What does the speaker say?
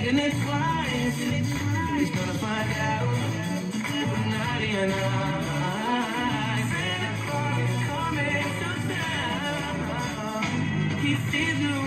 thinking it twice. He's gonna find out. Naughty and nice. Santa Claus is coming to town. He sees you